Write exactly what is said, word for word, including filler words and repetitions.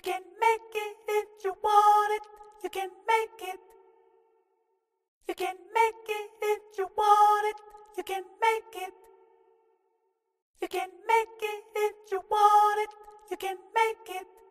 can make it if you want it. You can make it. You can make it if you want it. You can make it. You can make it if you want it. You can make it.